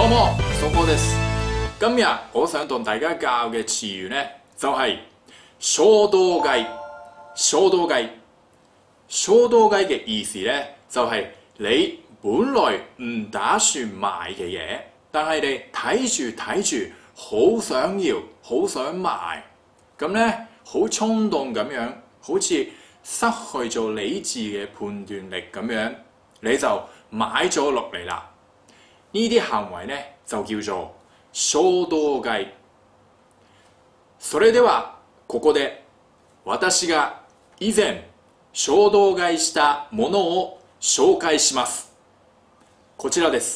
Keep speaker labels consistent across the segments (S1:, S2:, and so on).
S1: どうも，蘇哥です。今日我想同大家教嘅詞語呢，就係衝動買。衝動買，衝動買嘅意思呢，就係你本來唔打算買嘅嘢，但係你睇住，好想要，好想買，咁呢，好衝動咁樣，好似失去咗理智嘅判斷力咁樣，你就買咗落嚟啦。呢啲行為呢，就叫做衝動買。それではここで私が以前衝動買いしたものを紹介します。こちらです。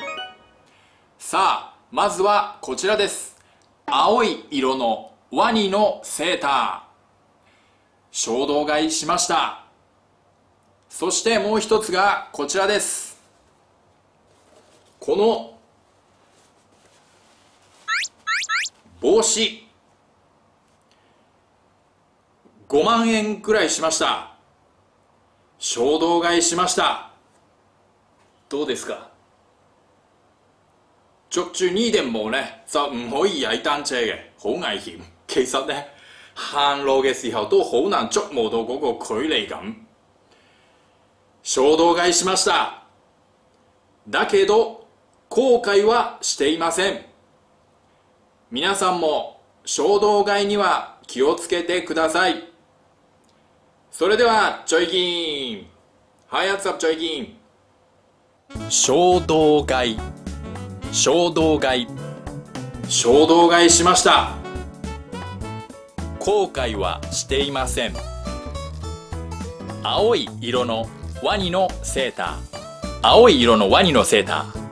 S1: さあ、まずはこちらです。青い色のワニのセーター。衝動買いしました。そしてもう一つがこちらです。この帽子5万円くらいしました。衝動買いしました。どうですか？着住呢頂帽呢，就唔可以踩單車嘅，好危險。其實呢，行路嘅時候都好難捉摸到嗰個距離感。衝動買いしました。だけど後悔はしていません。皆さんも衝動買いには気をつけてください。それでは最近はいやつは最近衝動買い衝動買い衝動買いしました。後悔はしていません。青い色のワニのセーター。青い色のワニのセーター。